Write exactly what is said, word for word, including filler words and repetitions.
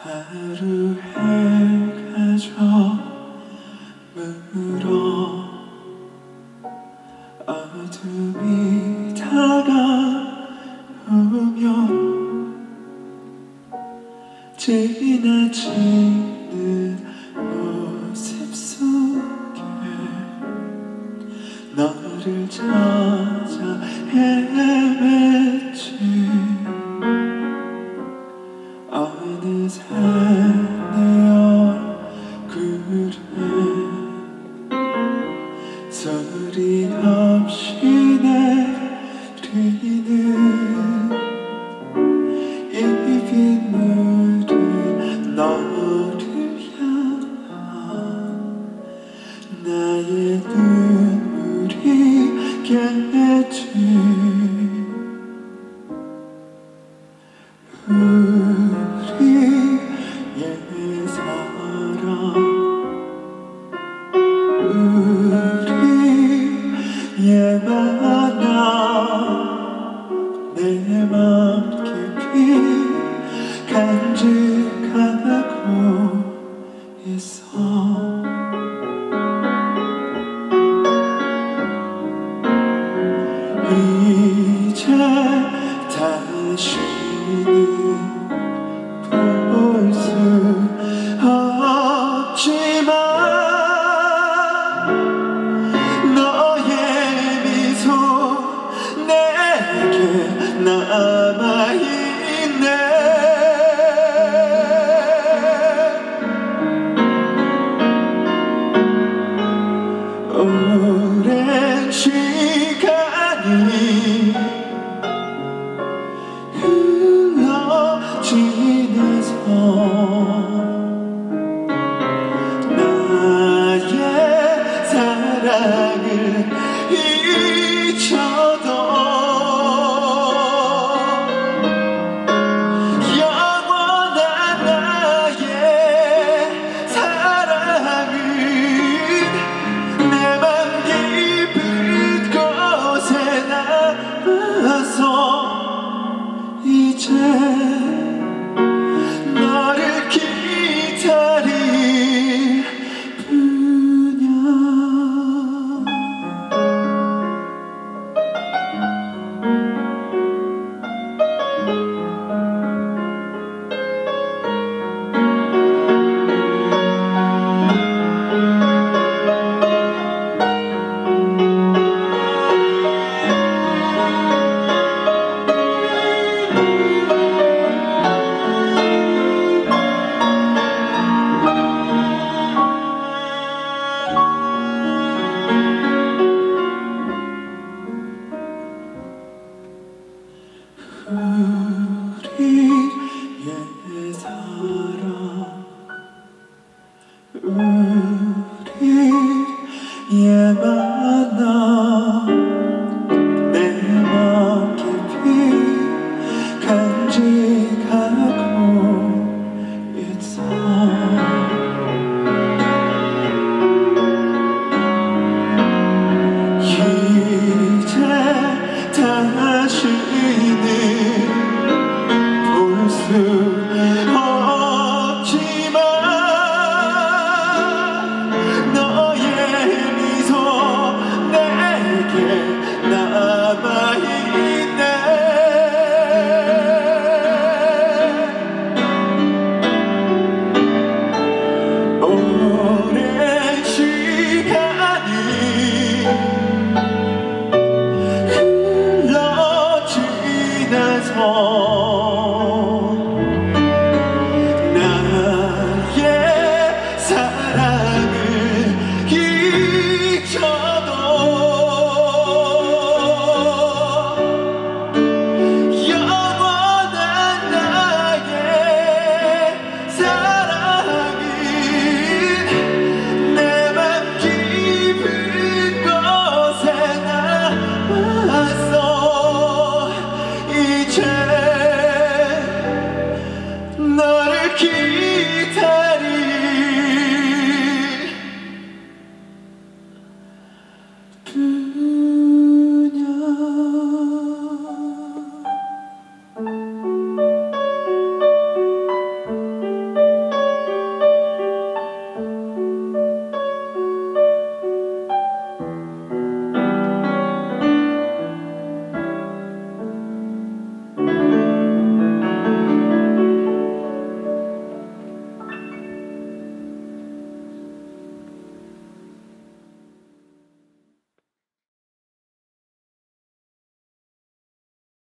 하루 해가 저물어 어둠이 다가오면 지나치는 모습 속에 너를 찾아 헤맸지. 어느새 내 얼굴에 소리 없이 내리는 이 빗물은 너를 향한 나의 눈물이겠지. 우리의 사랑, 우리의 만남, 내 맘 깊이 간직하고 있어. 이제 다시는 볼 수 없지만 너의 미소 내게 남아있네. 오랜 시간이 흘러 지나서 나의 사랑을 잊혀도 영원한 나의 사랑은 내 맘 깊은 곳에 남아서 이제 너를 기다릴 뿐이야. 음.